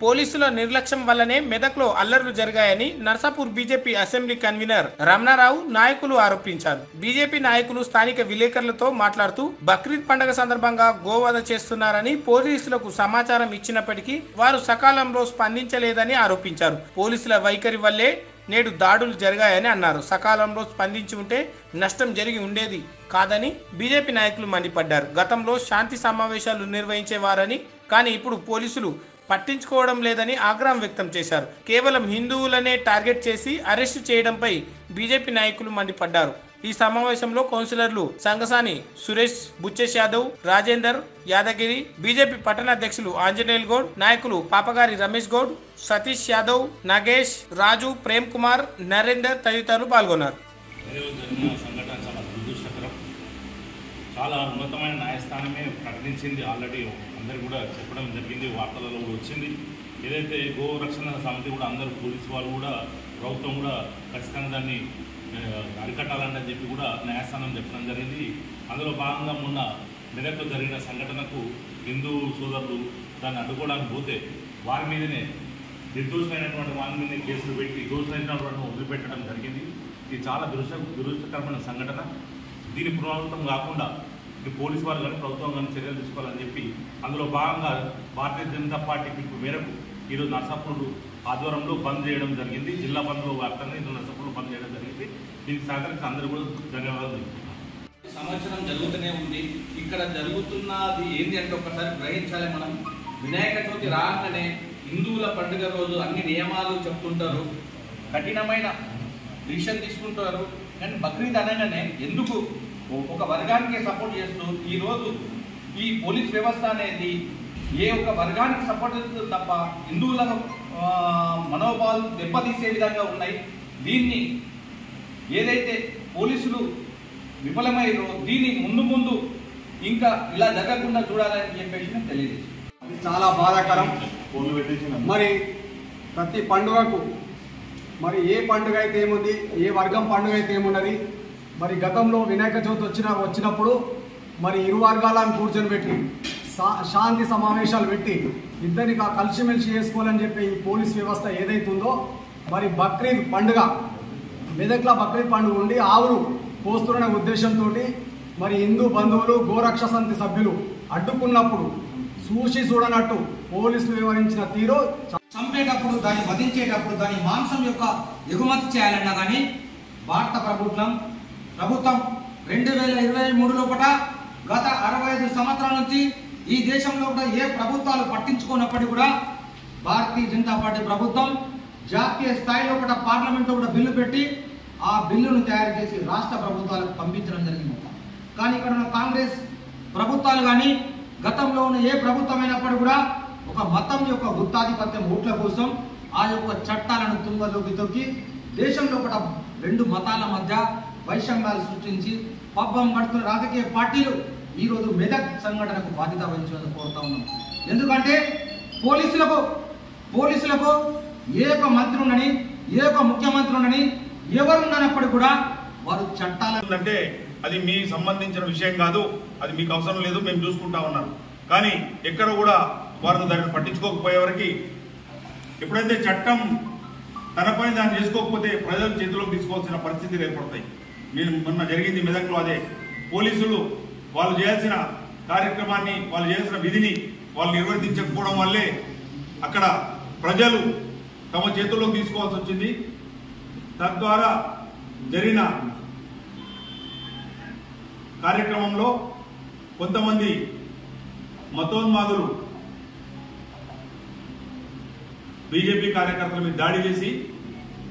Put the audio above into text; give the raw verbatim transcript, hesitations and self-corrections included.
పోలీసుల నిర్లక్ష్యం వల్లనే మెదక్లో అల్లర్లు జరిగాయని Narsapur BJP assembly convener Ramanarao నాయకులు ఆరోపించారు. బీజేపీ నాయకులు స్థానిక విలేకరులతో మాట్లాడుతూ బక్రీద్ పండుగ సందర్భంగా గోవధ చేస్తున్నారని పోలీసులకు సమాచారం ఇచ్చినప్పటికీ వారు సకాలంలో స్పందించలేదని ఆరోపించారు. పోలీసుల వైఖరి వల్లే నేడు దాడులు జరిగాయని అన్నారు. సకాలంలో స్పందించి ఉంటే నష్టం జరిగి ఉండేది కాదని బీజేపీ నాయకులు మండిపడ్డారు. గతంలో శాంతి సమావేశాలు నిర్వహించేవారని కానీ ఇప్పుడు పోలీసులు పట్టించుకోవడం లేదని ఆగ్రహం వ్యక్తం చేశారు. కేవలం హిందువులనే టార్గెట్ చేసి అరెస్టు చేయడంపై బీజేపీ నాయకులు మండిపడ్డారు. ఈ సమావేశంలో కౌన్సిలర్లు సంగసాని సురేష్, బుచ్చేష్ యాదవ్, రాజేందర్ యాదగిరి, బీజేపీ పట్టణ అధ్యక్షులు ఆంజనేయుల్ గౌడ్, నాయకులు పాపగారి రమేష్ గౌడ్, సతీష్ యాదవ్, నాగేష్, రాజు, ప్రేమ్ కుమార్, నరేందర్ తదితరులు పాల్గొన్నారు. చాలా ఉన్నతమైన న్యాయస్థానమే ప్రకటించింది. ఆల్రెడీ అందరు కూడా చెప్పడం జరిగింది, వార్తలలో కూడా వచ్చింది. ఏదైతే గో రక్షణ సమితి కూడా అందరూ పోలీసు వాళ్ళు కూడా ప్రభుత్వం కూడా ఖచ్చితంగా దాన్ని అరికట్టాలని చెప్పి కూడా న్యాయస్థానం చెప్పడం జరిగింది. అందులో భాగంగా మొన్న మెదక్లో జరిగిన సంఘటనకు హిందూ సోదరులు దాన్ని అడ్డుకోవడానికి పోతే వారి మీదనే నిర్దోషమైనటువంటి వారి మీద కేసులు పెట్టి దోషమైనటువంటి వదిలిపెట్టడం జరిగింది. ఇది చాలా దురదృష్ట దురదృష్టకరమైన సంఘటన. దీని పునరావృతం కాకుండా ఇది పోలీసు వారు కానీ ప్రభుత్వం కానీ చర్యలు తీసుకోవాలని చెప్పి అందులో భాగంగా భారతీయ జనతా పార్టీ పిలుపు మేరకు ఈరోజు నర్సాపూర్ ఆధ్వర్యంలో బంద్ చేయడం జరిగింది. జిల్లా బంద్లో వ్యాప్తంగా ఈరోజు నర్సాపూర్లో బంద్ చేయడం జరిగింది. దీనికి సహకరించి అందరూ కూడా ధన్యవాదాలు చెప్తున్నాను. సంవత్సరం జరుగుతూనే ఉంది. ఇక్కడ జరుగుతున్నది ఏంటి అంటే ఒకసారి గ్రహించాలి మనం. వినాయక చవితి రాగానే హిందువుల పండుగ రోజు అన్ని నియమాలు చెప్తుంటారు, కఠినమైన డిసిషన్ తీసుకుంటారు. కానీ బక్రీద్ అనగానే ఎందుకు ఒక వర్గానికి సపోర్ట్ చేస్తూ ఈరోజు ఈ పోలీస్ వ్యవస్థ అనేది ఏ ఒక్క వర్గానికి సపోర్ట్ చేస్తుంది తప్ప హిందువుల మనోభావాలు దెబ్బతీసే విధంగా ఉన్నాయి. దీన్ని ఏదైతే పోలీసులు విఫలమయ్యారో దీన్ని ముందు ముందు ఇంకా ఇలా జరగకుండా చూడాలని చెప్పేసి తెలియజేసి చాలా బాధాకరం. మరి ప్రతి పండుగకు మరి ఏ పండుగ అయితే ఏముంది, ఏ వర్గం పండుగ అయితే ఏమున్నది. మరి గతంలో వినాయక చవితి వచ్చిన వచ్చినప్పుడు మరి ఇరు వర్గాలను కూర్చొని పెట్టి శాంతి సమావేశాలు పెట్టి ఇద్దరిని కలిసిమెలిసి చేసుకోవాలని చెప్పి ఈ పోలీస్ వ్యవస్థ ఏదైతుందో మరి బక్రీద్ పండుగ మెదక్ల బక్రీద్ పండుగ ఉండి ఆవులు పోస్తున్న ఉద్దేశంతో మరి హిందూ బంధువులు గోరక్ష సమితి సభ్యులు అడ్డుకున్నప్పుడు చూసి చూడనట్టు పోలీసులు వివరించిన తీరు, చంపేటప్పుడు దాన్ని వధించేటప్పుడు దాని మాంసం యొక్క ఎగుమతి చేయాలన్నా కానీ భారత ప్రభుత్వం ప్రభుత్వం రెండు వేల ఇరవై మూడు లోపల గత అరవై ఐదు సంవత్సరాల నుంచి ఈ దేశంలో కూడా ఏ ప్రభుత్వాలు పట్టించుకున్నప్పటికీ కూడా భారతీయ జనతా పార్టీ ప్రభుత్వం జాతీయ స్థాయిలో కూడా పార్లమెంట్లో కూడా బిల్లు పెట్టి ఆ బిల్లును తయారు చేసి రాష్ట్ర ప్రభుత్వాలకు పంపించడం జరిగింది. కానీ ఇక్కడ ఉన్న కాంగ్రెస్ ప్రభుత్వాలు కానీ గతంలో ఉన్న ఏ ప్రభుత్వం అయినప్పటికీ కూడా ఒక మతం యొక్క గుత్తాధిపత్యం ఓట్ల కోసం ఆ యొక్క చట్టాలను తుంగలోకి తొక్కి దేశంలో కూడా రెండు మతాల మధ్య వైషమ్యాలు సృష్టించి పబ్బం పడుతున్న రాజకీయ పార్టీలు ఈరోజు మెదక్ సంఘటనకు బాధ్యత వహించాలని కోరుతా ఉన్నాం. ఎందుకంటే పోలీసులకు పోలీసులకు ఏ ఒక్క మంత్రి ఉండని ఏ ఒక్క ముఖ్యమంత్రి ఉండని ఎవరు ఉన్నప్పటికీ కూడా వారు చట్టాలు అంటే అది మీకు సంబంధించిన విషయం కాదు, అది మీకు అవసరం లేదు, మేము చూసుకుంటా ఉన్నారు. కానీ ఎక్కడ కూడా వారు దాన్ని పట్టించుకోకపోయేవరకు ఎప్పుడైతే చట్టం తనపై దాన్ని చేసుకోకపోతే ప్రజల చేతిలోకి తీసుకోవాల్సిన పరిస్థితులు ఏర్పడతాయి. మీరు మొన్న జరిగింది మెదక్లో అదే. పోలీసులు వాళ్ళు చేయాల్సిన కార్యక్రమాన్ని వాళ్ళు చేయాల్సిన విధిని వాళ్ళు నిర్వర్తించకపోవడం వల్లే అక్కడ ప్రజలు తమ చేతుల్లోకి తీసుకోవాల్సి వచ్చింది. తద్వారా జరిగిన కార్యక్రమంలో కొంతమంది మతోన్మాదులు బీజేపీ కార్యకర్తల మీద దాడి చేసి